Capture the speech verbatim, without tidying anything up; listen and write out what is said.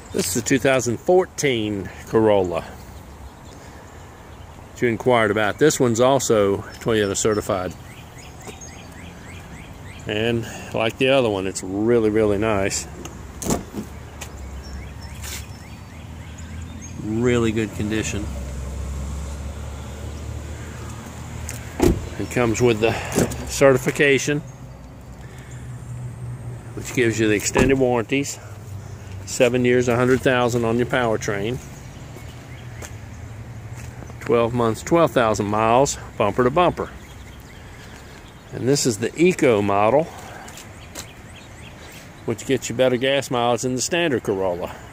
This is a two thousand fourteen Corolla that you inquired about. This one's also Toyota certified. And like the other one, it's really, really nice. Really good condition. It comes with the certification, which gives you the extended warranties. Seven years, a hundred thousand on your powertrain. Twelve months, twelve thousand miles, bumper to bumper. And this is the Eco model, which gets you better gas mileage than the standard Corolla.